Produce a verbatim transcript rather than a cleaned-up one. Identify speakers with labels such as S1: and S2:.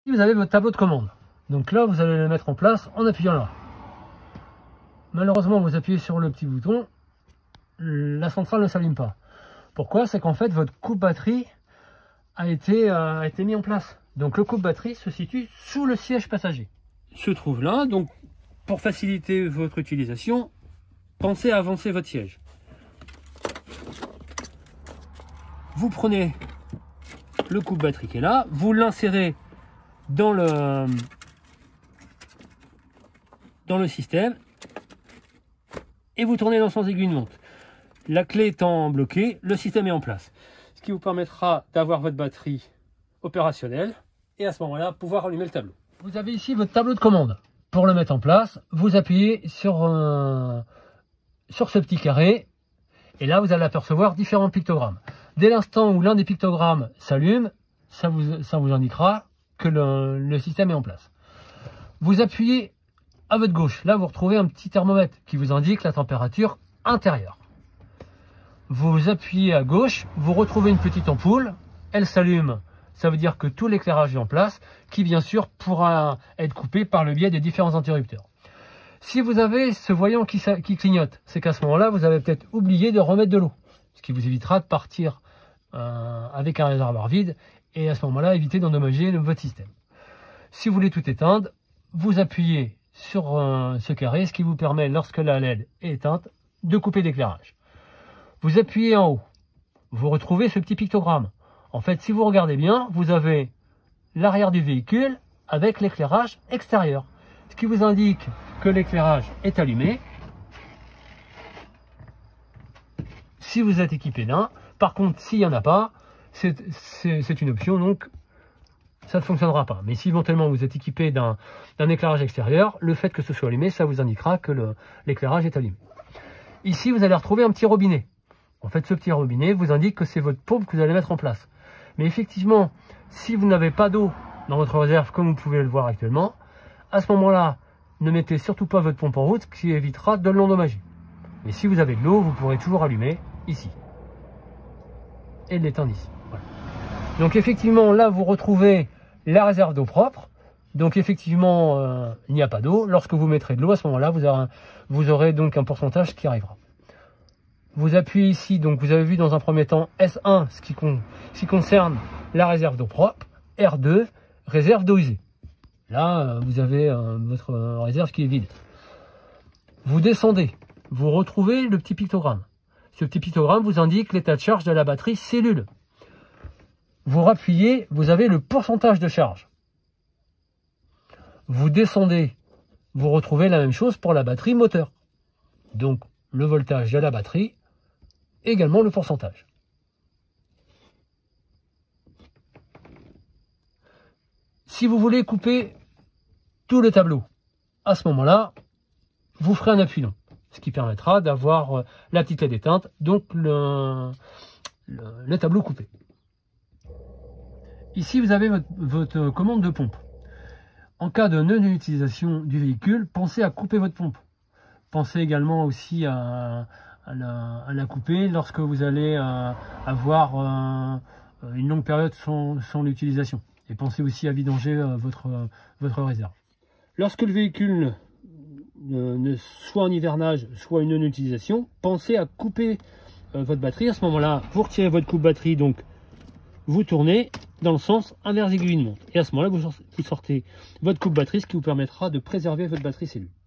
S1: Vous avez votre tableau de commande. Donc là, vous allez le mettre en place en appuyant là. Malheureusement, vous appuyez sur le petit bouton, la centrale ne s'allume pas. Pourquoi? C'est qu'en fait, votre coupe-batterie a été, euh, a été mis en place. Donc le coupe-batterie se situe sous le siège passager. Se trouve là, donc pour faciliter votre utilisation, pensez à avancer votre siège. Vous prenez le coupe-batterie qui est là, vous l'insérez dans le dans le système et vous tournez dans le sens aiguille de montre. La clé étant bloquée, le système est en place, ce qui vous permettra d'avoir votre batterie opérationnelle et à ce moment-là pouvoir allumer le tableau. Vous avez ici votre tableau de commande. Pour le mettre en place, vous appuyez sur euh, sur ce petit carré et là vous allez apercevoir différents pictogrammes. Dès l'instant où l'un des pictogrammes s'allume, ça vous ça vous indiquera que le, le système est en place. Vous appuyez à votre gauche. Là, vous retrouvez un petit thermomètre qui vous indique la température intérieure. Vous appuyez à gauche, vous retrouvez une petite ampoule. Elle s'allume. Ça veut dire que tout l'éclairage est en place, qui bien sûr pourra être coupé par le biais des différents interrupteurs. Si vous avez ce voyant qui, qui clignote, c'est qu'à ce moment-là, vous avez peut-être oublié de remettre de l'eau, ce qui vous évitera de partir euh, avec un réservoir vide et à ce moment-là, éviter d'endommager votre système. Si vous voulez tout éteindre, vous appuyez sur euh, ce carré, ce qui vous permet, lorsque la L E D est éteinte, de couper l'éclairage. Vous appuyez en haut, vous retrouvez ce petit pictogramme. En fait, si vous regardez bien, vous avez l'arrière du véhicule avec l'éclairage extérieur, ce qui vous indique que l'éclairage est allumé. Si vous êtes équipé d'un, par contre, s'il n'y en a pas, c'est une option, donc ça ne fonctionnera pas. Mais si éventuellement vous êtes équipé d'un éclairage extérieur, le fait que ce soit allumé, ça vous indiquera que l'éclairage est allumé. Ici, vous allez retrouver un petit robinet. En fait, ce petit robinet vous indique que c'est votre pompe que vous allez mettre en place. Mais effectivement, si vous n'avez pas d'eau dans votre réserve, comme vous pouvez le voir actuellement, à ce moment-là, ne mettez surtout pas votre pompe en route, ce qui évitera de l'endommager. Mais si vous avez de l'eau, vous pourrez toujours allumer ici. Et l'éteindre ici. Voilà. Donc effectivement, là, vous retrouvez la réserve d'eau propre. Donc effectivement, euh, il n'y a pas d'eau. Lorsque vous mettrez de l'eau, à ce moment-là, vous, vous aurez donc un pourcentage qui arrivera. Vous appuyez ici, donc vous avez vu dans un premier temps S un, ce qui, con, ce qui concerne la réserve d'eau propre, R deux, réserve d'eau usée. Là, euh, vous avez euh, votre euh, réserve qui est vide. Vous descendez, vous retrouvez le petit pictogramme. Ce petit pictogramme vous indique l'état de charge de la batterie cellule. Vous rappuyez, vous avez le pourcentage de charge. Vous descendez, vous retrouvez la même chose pour la batterie moteur. Donc, le voltage de la batterie, également le pourcentage. Si vous voulez couper tout le tableau, à ce moment-là, vous ferez un appui long, ce qui permettra d'avoir la petite L E D éteinte, donc le, le, le tableau coupé. Ici, vous avez votre, votre commande de pompe. En cas de non-utilisation du véhicule, pensez à couper votre pompe. Pensez également aussi à, à, la, à la couper lorsque vous allez euh, avoir euh, une longue période sans, sans l'utilisation. Et pensez aussi à vidanger euh, votre, euh, votre réserve. Lorsque le véhicule ne, ne soit en hivernage, soit une non-utilisation, pensez à couper euh, votre batterie. À ce moment-là, vous retirez votre coupe-batterie, donc vous tournez dans le sens inverse aiguille de montre. Et à ce moment-là, vous sortez votre coupe-batterie, ce qui vous permettra de préserver votre batterie cellule.